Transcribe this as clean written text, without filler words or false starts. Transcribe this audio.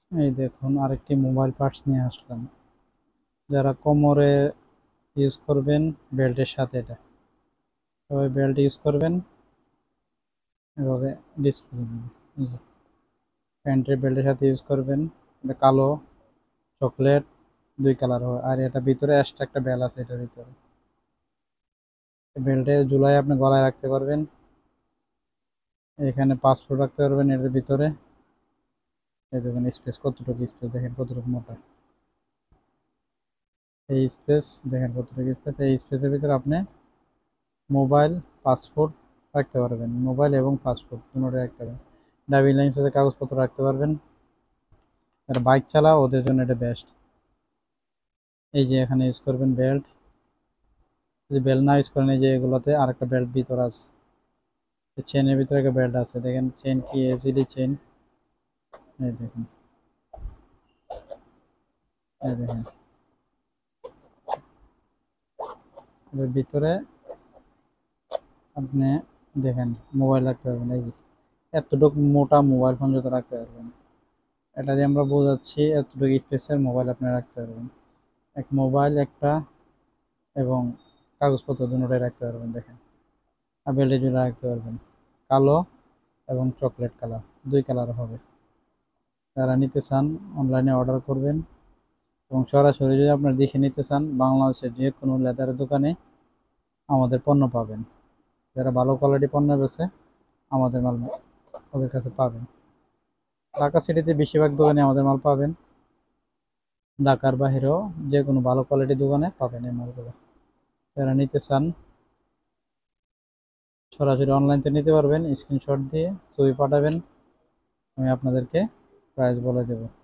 এই দেখুন আরেকটি মোবাইল পার্টস নিয়ে আসলাম। যারা কোমরে ইউজ করবেন বেল্টের সাথে, এটা সবাই বেল্ট ইউজ করবেন এভাবে ডিসপ্লে, প্যান্টের বেল্টের সাথে ইউজ করবেন। এটা কালো চকলেট দুই কালার হয়, আর এটা ভিতরে এক্সট্রা একটা বেল আছে এটার ভিতরে। বেল্টের ঝুলাই আপনি গলায় রাখতে পারবেন, এখানে পাসপোর্ট রাখতে পারবেন এটার ভিতরে। এই দেখুন স্পেস কতটুকু, স্পেস দেখেন কতটুকু মোটা, এই স্পেস দেখেন কতটুকু স্পেস। এই স্পেসের ভিতরে আপনি মোবাইল পাসপোর্ট রাখতে পারবেন, মোবাইল এবং পাসপোর্ট দুটোই রাখতে পারবেন। ড্রাইভিং লাইসেন্সের কাগজপত্র রাখতে পারবেন। যারা বাইক চালাও ওদের জন্য এটা বেস্ট। এই যে এখানে ইউজ করবেন বেল্ট, যদি বেল্ট না ইউজ করেন এই যে এগুলোতে আরেকটা বেল্ট ভিতর আছে, চেনের ভিতরে একটা বেল্ট আছে, দেখেন চেন কি এসিডি চেন। এই দেখুন, এই দেখেন এর ভিতরে আপনি দেখেন মোবাইল রাখতে পারবেন। এই যে এতটুকু মোটা মোবাইল ফোন যত রাখতে পারবেন, এটা দিয়ে আমরা বোঝাচ্ছি এতটুকু স্পেসের মোবাইল আপনি রাখতে পারবেন। এক মোবাইল একটা এবং কাগজপত্র দুটোই রাখতে পারবেন। দেখেন আর বেল্টে জুড়ে রাখতে পারবেন, কালো এবং চকলেট কালার, দুই কালার হবে। যারা নিতে চান অনলাইনে অর্ডার করবেন, এবং সরাসরি যদি আপনার দেখে নিতে চান বাংলাদেশের যে কোনো লেদারের দোকানে আমাদের পণ্য পাবেন। যারা ভালো কোয়ালিটি পণ্য বেছে আমাদের মাল ওদের কাছে পাবেন। ঢাকা সিটিতে বেশিরভাগ দোকানে আমাদের মাল পাবেন, ঢাকার বাইরেও যে কোনো ভালো কোয়ালিটি দোকানে পাবেন এই মালগুলো। যারা নিতে চান সরাসরি অনলাইন থেকে নিতে পারবেন, স্ক্রিনশট দিয়ে ছবি পাঠাবেন, আমি আপনাদেরকে প্রাইস বলে দেবো।